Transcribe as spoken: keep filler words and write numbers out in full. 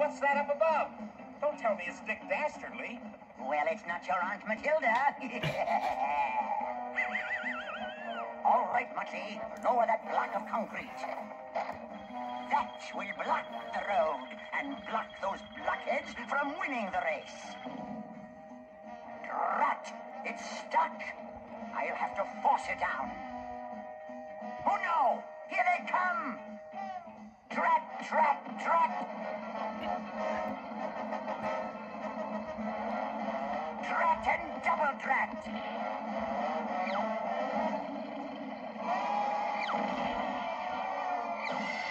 What's that up above? Don't tell me it's Dick Dastardly. Well, it's not your Aunt Matilda. All right, Muchie, lower that block of concrete. That will block the road and block those blockheads from winning the race. Drat, it's stuck. I'll have to force it down. Oh no, here they come. Drat, drat, drat. Drat and double drat.